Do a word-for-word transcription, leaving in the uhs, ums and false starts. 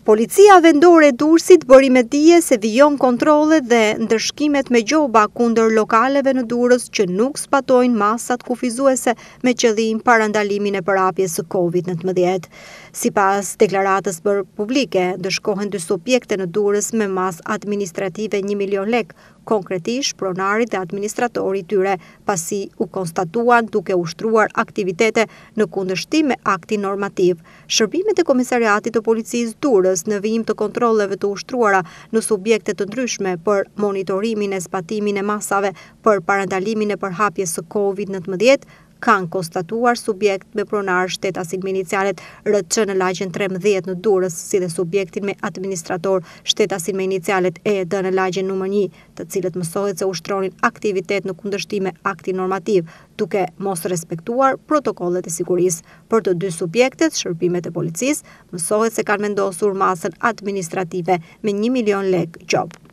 Policia vendore e Durrësit bëri me dije se vijojnë kontrolle dhe ndëshkimet me gjoba kundër lokaleve në Durrës që nuk zbatojnë masat kufizuese me qëllim parandalimin e përhapjes së kovid nëntëmbëdhjetë. Sipas deklaratës bërë publike, ndëshkohen dy subjekte në Durrës me masë administrative një milion lek, konkretisht pronarit dhe administratori tyre, pasi u konstatuan duke ushtruar aktivitete në kundërshtim me aktin normativ. Shërbimet e Komisariatit të Policisë Durrës në vijim të kontrolleve të ushtruara në subjekte të ndryshme për monitorimin e zbatimin e masave për parandalimin e përhapjes së kovid nëntëmbëdhjetë kanë konstatuar subjekt me pronar shtetasin me inicialet R C në lagjen trembëdhjetë në Durrës, si dhe subjektin me administrator shtetasin me inicialet E D në lagjen numër një, të cilët mësohet se ushtronin aktivitet në kundërshtim me aktin normativ, duke mos respektuar protokollet e sigurisë. Për të dy subjektet, shërbimet e policisë mësohet se kanë vendosur masën administrative me një milion lek gjobë.